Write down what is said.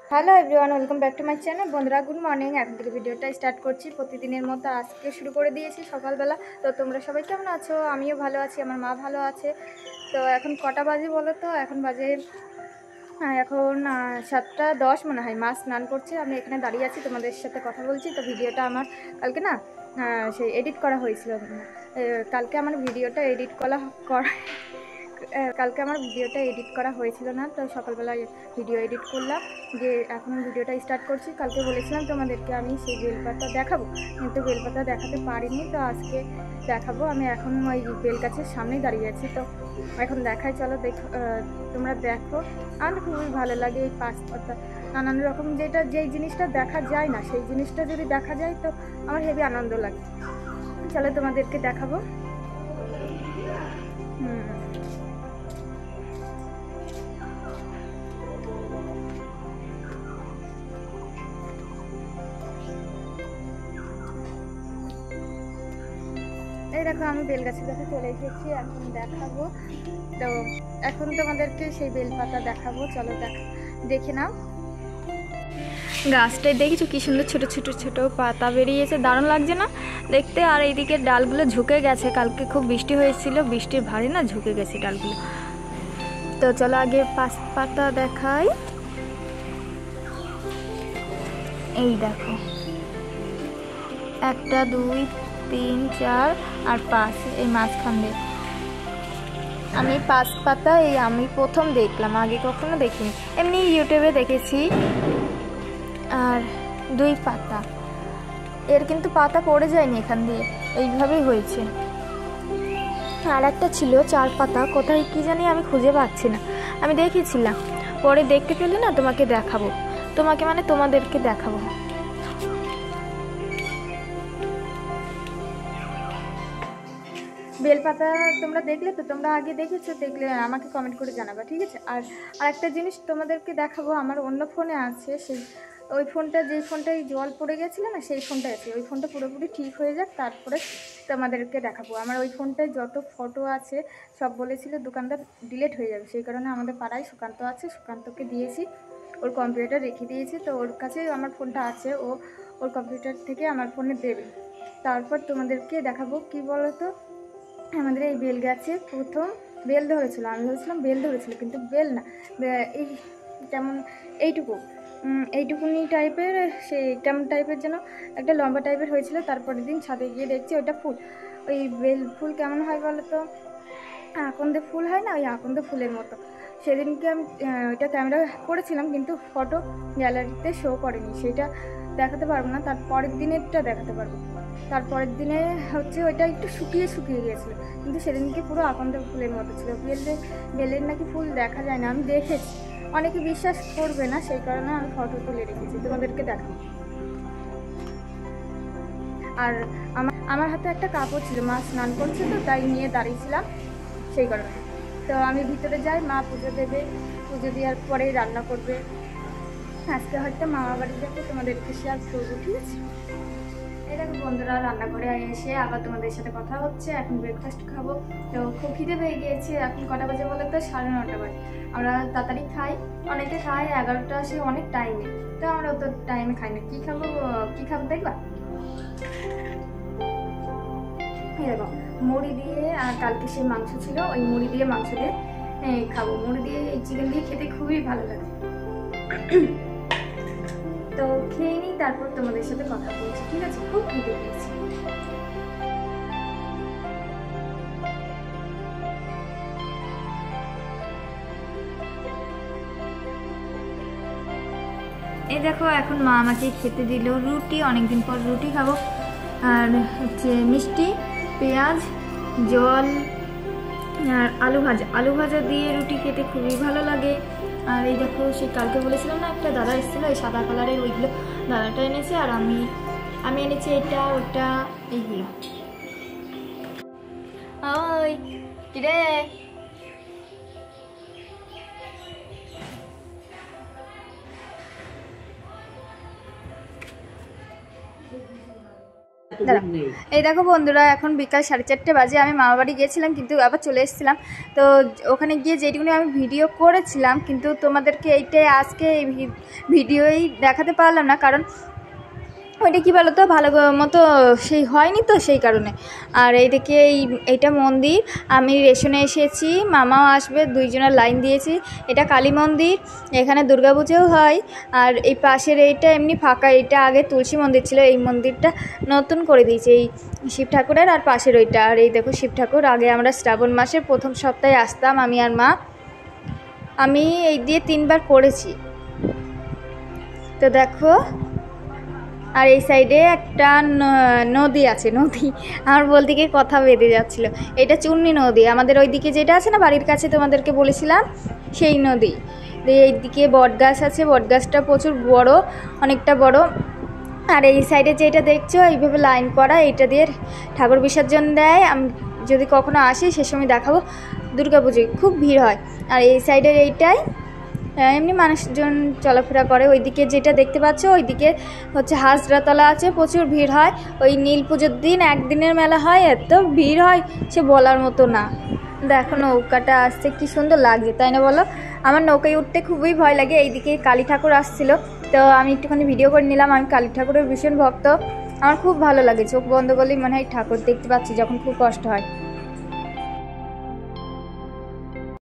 Hello everyone, welcome back to my channel. বন্ধুরা good morning. এখন থেকে ভিডিওটা স্টার্ট করছি। প্রতিদিনের মতো আজকে শুরু করে দিয়েছি সকালবেলা। তো তোমরা সবাই কেমন আছো? আমিও ভালো আছি, আমার মা ভালো আছে। তো এখন কটা বাজে বলো তো? এখন বাজে এখন 7:10 মনে হয়। মা স্নান করছে, আমি এখানে দাঁড়িয়ে আছি, তোমাদের সাথে কথা বলছি। তো ভিডিওটা আমার কালকে না সেই এডিট করা হয়েছিল। কালকে আমার ভিডিওটা এডিট কালকে আমার ভিডিওটা এডিট করা হয়েছিল না, তো সকালবেলা ভিডিও এডিট করলাম, যে এখন ভিডিওটা স্টার্ট করছি। কালকে বলেছিলাম তোমাদেরকে আমি সেই বেলপাতা দেখাবো, কিন্তু বেলপাতা দেখাতে পারিনি। তো আজকে দেখাবো। আমি এখন ওই বেল গাছের সামনেই দাঁড়িয়ে আছি। তো এখন দেখাই, চলো তোমরা দেখো। আমার খুবই ভালো লাগে এই পাতা, নানান রকম যেই জিনিসটা দেখা যায় না সেই জিনিসটা যদি দেখা যায় তো আমার হেবি আনন্দ লাগে। চলো তোমাদেরকে দেখাবো। এই দেখো, আমি বেলগাছের কাছে চলে এসেছি, এখন দেখাবো। তো এখন তোমাদেরকে সেই বেলপাতা দেখাবো, চলো দেখে নাও। গাছটায় দেখেছো কি সুন্দর ছোট ছোট ছোট পাতা বেরিয়েছে, দারুণ লাগছে না দেখতে? আর এইদিকে ডালগুলো ঝুঁকে গেছে, কালকে খুব বৃষ্টি হয়েছিল, বৃষ্টির ভারে না ঝুঁকে গেছে ডালগুলো। তো চলো আগে পাতা দেখাই। এই দেখো, 1 2 3 4 আর 5, এই মাঝখান দিয়ে আমি 5 পাতা, এই আমি প্রথম দেখলাম, আগে কখনো দেখিনি, এমনি ইউটিউবে দেখেছি। আর 2 পাতা, এর কিন্তু পাতা পড়ে যায়নি এখান দিয়ে, এইভাবেই হয়েছে। আর একটা ছিল 4 পাতা, কোথায় কি জানি আমি খুঁজে পাচ্ছি না, আমি দেখেছিলাম, পরে দেখতে পেলে না তোমাকে দেখাবো, তোমাদেরকে দেখাবো। বেলপাতা তোমরা দেখলে তো? তোমরা আগে দেখেছো? দেখলে আমাকে কমেন্ট করে জানাবা, ঠিক আছে? আর একটা জিনিস তোমাদেরকে দেখাবো, আমার অন্য ফোনে আছে, ওই ফোনটা, যেই ফোনটায় জল পড়ে গেছিলো না, সেই ফোনটা আছে। ওই ফোনটা পুরোপুরি ঠিক হয়ে যাক, তারপরে তোমাদেরকে দেখাবো। আমার ওই ফোনটায় যত ফটো আছে সব বলেছিল দোকানদার ডিলিট হয়ে যাবে, সেই কারণে আমাদের পাড়ায় সুকান্ত আছে, সুকান্তকে দিয়েছি, ওর কম্পিউটার রেখে দিয়েছি। তো ওর কাছে আমার ফোনটা আছে, ওর কম্পিউটার থেকে আমার ফোনে দেবে। তারপর তোমাদেরকে দেখাবো। কি বলো তো, আমাদের এই বেল গাছে প্রথম বেল ধরেছিল, আমি ভেবেছিলাম বেল ধরেছিল, কিন্তু বেল না, এই যেমন এইটুকুনি টাইপের, সেই কেমন টাইপের যেন একটা লম্বা টাইপের হয়েছিল। তারপরের দিন ছাদে গিয়ে দেখছি ওইটা ফুল। ওই বেল ফুল কেমন হয় বলো তো? আকন্দে ফুল হয় না, ওই আকন্দে ফুলের মতো। সেদিনকে আমি ওইটা ক্যামেরা করেছিলাম, কিন্তু ফটো গ্যালারিতে শো করেনি, সেটা দেখাতে পারবো না। তারপরের দিনেরটা দেখাতে পারবো। তারপরের দিনে হচ্ছে ওইটা একটু শুকিয়ে গিয়েছিলো, কিন্তু সেদিনকে পুরো আকন্দ ফুলের মতো ছিল। বেলের নাকি ফুল দেখা যায় না, আমি দেখেছি, অনেকে বিশ্বাস করবে না, সেই কারণে আমি ফটো তুলে রেখেছি, তোমাদেরকে দেখাবো। আর আমার হাতে একটা কাপড় ছিল, মা স্নান করছে তো তাই নিয়ে দাঁড়িয়েছিলাম, সেই কারণে। তো আমি ভিতরে যাই, মা পুজো দেবে, পুজো দেওয়ার পরেই রান্না করবে। আজকে হয়তো মামা বাড়ি যাবো, তোমাদেরকে শেয়ার করবো, ঠিক আছে? এরকম বন্ধুরা, রান্নাঘরে এসে আবার তোমাদের সাথে কথা হচ্ছে। এখন ব্রেকফাস্ট খাবো, তো খুব খিদে পেয়ে গিয়েছে। এখন কটা বাজে বলো তো? 9:30 বাজে। আমরা তাড়াতাড়ি খাই, অনেকে খায় 11টা, আসে অনেক টাইমে, তো আমরা অত টাইমে খাই না। কী খাবো দেখবা? দেখো, মুড়ি দিয়ে, আর কালকে সেই মাংস ছিল, ওই মুড়ি দিয়ে মাংস দিয়ে খাবো। মুড়ি দিয়ে এই চিকেন দিয়ে খেতে খুবই ভালো লাগে। তো খেয়ে নিই, তারপর তোমাদের সাথে কথা বলছি, ঠিক আছে? খুব খিদে পেয়েছি। এই দেখো, এখন মা আমাকে খেতে দিল রুটি, অনেকদিন পর রুটি খাবো। আর হচ্ছে মিষ্টি, পেঁয়াজ, জল আর আলু ভাজা দিয়ে রুটি খেতে খুবই ভালো লাগে। আর এই দেখো, সেই কালকে বলেছিলাম না একটা দাদা এসেছিলো, এই সাদা কালারের, ওইগুলো দাদাটা এনেছে। আর আমি এনেছি এটা ওটা এইগুলো। ওই কিরে, এই দেখো বন্ধুরা, এখন বিকাল 4:30 বাজে। আমি মামা বাড়ি গিয়েছিলাম, কিন্তু আবার চলে এসেছিলাম। তো ওখানে গিয়ে যেটুকুনি আমি ভিডিও করেছিলাম, কিন্তু তোমাদেরকে এইটাই আজকে এই ভিডিওই দেখাতে পারলাম না, কারণ ওইটা কী বলো তো, ভালো মতো সেই হয়নি, তো সেই কারণে। আর এইদিকে এইটা মন্দির, আমি রেশনে এসেছি, মামাও আসবে, দুইজনের লাইন দিয়েছি। এটা কালী মন্দির, এখানে দুর্গাপুজোও হয়। আর এই পাশের এইটা এমনি ফাঁকা, এইটা আগে তুলসী মন্দির ছিল, এই মন্দিরটা নতুন করে দিয়েছে এই শিব ঠাকুরের। আর পাশের ওইটা, আর এই দেখো শিব ঠাকুর। আগে আমরা শ্রাবণ মাসের প্রথম সপ্তাহে আসতাম, আমি আর মা। আমি এই দিয়ে 3 বার পড়েছি। তো দেখো, আর এই সাইডে একটা নদী আছে, নদী আমার বলতে গিয়ে কথা বেঁধে যাচ্ছিল। এটা চূর্ণী নদী, আমাদের ওইদিকে যেটা আছে না বাড়ির কাছে, তোমাদেরকে বলেছিলাম সেই নদী। এইদিকে বট গাছ আছে, বট গাছটা প্রচুর বড়, অনেকটা বড়। আর এই সাইডে যেটা দেখছো এইভাবে লাইন করা, এইটা দিয়ে ঠাকুর বিসর্জন দেয়। আমি যদি কখনো আসি সে সময় দেখাবো। দুর্গাপুজোয় খুব ভিড় হয়। আর এই সাইডের এইটাই এমনি মানুষজন চলাফেরা করে। ওইদিকে যেটা দেখতে পাচ্ছ ওইদিকে হচ্ছে হাজরাতলা আছে, প্রচুর ভিড় হয়। ওই নীল পুজোর দিন একদিনের মেলা হয়, এত ভিড় হয় সে বলার মতো না। দেখো নৌকাটা আসছে, কি সুন্দর লাগছে, তাই না বলো? আমার নৌকায় উঠতে খুবই ভয় লাগে। এইদিকে কালী ঠাকুর আসছিল, তো আমি একটুখানি ভিডিও করে নিলাম। আমি কালী ঠাকুরের ভীষণ ভক্ত, আমার খুব ভালো লাগে। চোখ বন্ধ করলেই মনে হয় ঠাকুর দেখতে পাচ্ছি যখন খুব কষ্ট হয়।